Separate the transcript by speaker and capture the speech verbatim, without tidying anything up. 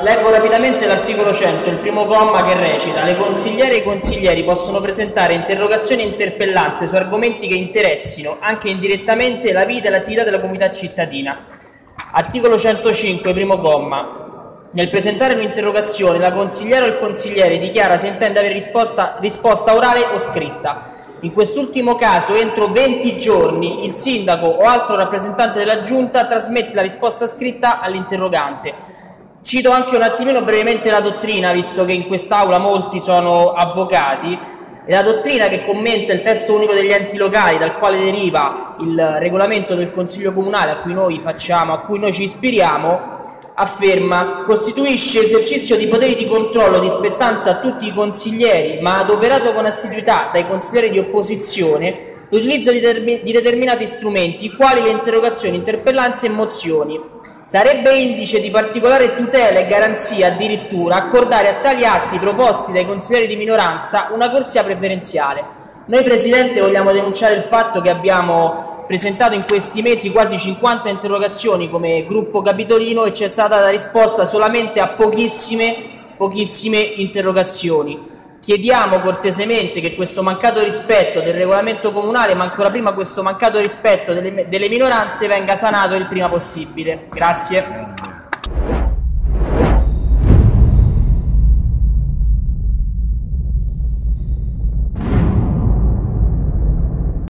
Speaker 1: Leggo rapidamente l'articolo cento, il primo comma, che recita: le consigliere e i consiglieri possono presentare interrogazioni e interpellanze su argomenti che interessino, anche indirettamente, la vita e l'attività della comunità cittadina. Articolo centocinque, primo comma. Nel presentare un'interrogazione, la consigliera o il consigliere dichiara se intende avere risposta, risposta orale o scritta. In quest'ultimo caso, entro venti giorni, il sindaco o altro rappresentante della giunta trasmette la risposta scritta all'interrogante. Cito anche un attimino brevemente la dottrina, visto che in quest'Aula molti sono avvocati. E la dottrina che commenta il testo unico degli enti locali, dal quale deriva il regolamento del Consiglio Comunale a cui noi facciamo, a cui noi ci ispiriamo, afferma: costituisce esercizio di poteri di controllo di spettanza a tutti i consiglieri, ma adoperato con assiduità dai consiglieri di opposizione, l'utilizzo di, di determinati strumenti, quali le interrogazioni, interpellanze e mozioni. Sarebbe indice di particolare tutela e garanzia addirittura accordare a tali atti proposti dai consiglieri di minoranza una corsia preferenziale. Noi, Presidente, vogliamo denunciare il fatto che abbiamo presentato in questi mesi quasi cinquanta interrogazioni come gruppo capitolino e c'è stata la risposta solamente a pochissime, pochissime interrogazioni. Chiediamo cortesemente che questo mancato rispetto del regolamento comunale, ma ancora prima questo mancato rispetto delle, delle minoranze, venga sanato il prima possibile. Grazie.